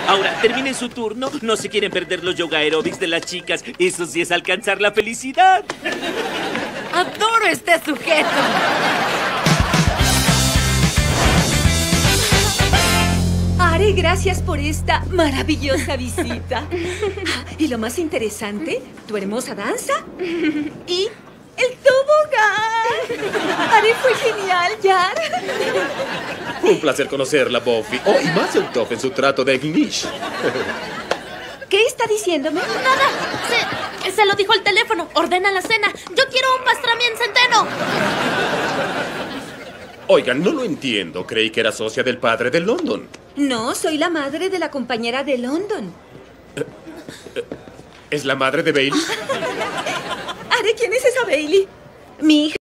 Ahora, terminen su turno. No se quieren perder los yoga aerobics de las chicas. Eso sí es alcanzar la felicidad. Adoro este sujeto. Are, gracias por esta maravillosa visita. Y lo más interesante, tu hermosa danza y el tobogán. Are, fue genial, Yar. Un placer conocerla, Buffy. Oh, y más el top en su trato de English. ¿Qué está diciéndome? Nada. Se lo dijo el teléfono. Ordena la cena. Yo quiero un pastrami en centeno. Oigan, no lo entiendo. Creí que era socia del padre de London. No, soy la madre de la compañera de London. ¿Es la madre de Bailey? Are, ¿quién es esa Bailey? Mi hija.